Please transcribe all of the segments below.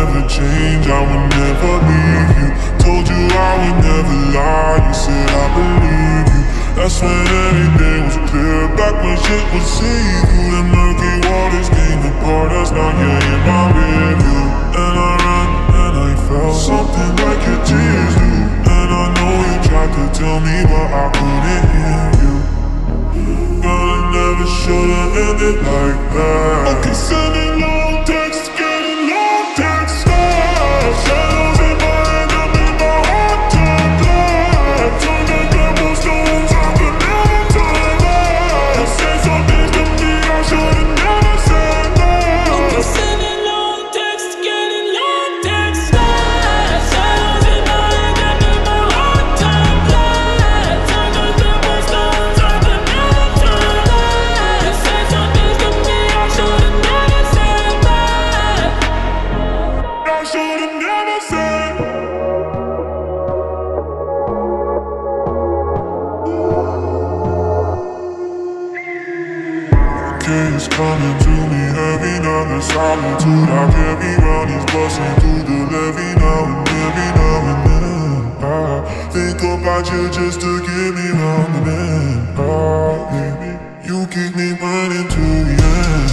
never change, I would never leave you. Told you I would never lie, you said I believe you. That's when everything was clear, back when shit was see-through. The murky waters came apart us, now you're in my rearview. And I ran and I felt something like your tears do. And I know you tried to tell me, but I couldn't hear you. Girl, it never should've ended like that. Okay, sending long texts, getting long texts. Shadows in my head, I'm in my heart turn black. Turn the cobblestones, I could never turn back. You said some things to me I should've never said that. Okay, sending long texts, getting long texts. Shadows in my head, I'm in my heart turn black. Turn the cobblestones, I could never turn back. You said some things to me I should've never said that. I should've never said. It's coming to me heavy now, the solitude I carry round is busting through the levee now and every now and then. I think about you just to get me round the bend. Baby, you keep me burning to the end.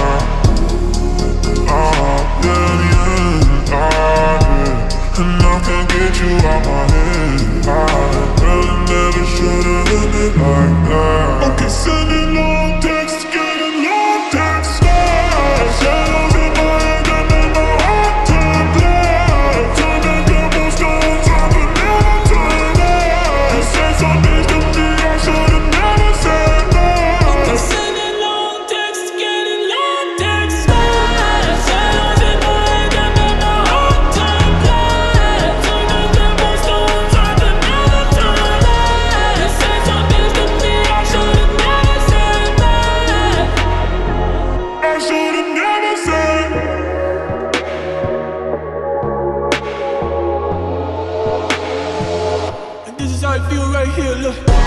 Yeah, the end. Yeah. And I can't get you out my head. Girl, it never should've ended like that. Okay, sending long texts, getting long texts. Shadows in my head, and then my heart turn black. Turn the cobblestones, I could never turn back. You said some things to me I should've never said that. Okay, sending long texts, getting long texts. Shadows in my head, and then my heart turn black. Turn the cobblestones, I could never turn back. You said some things to me I should've never said that. I should've never said. And this is how I feel right here, look.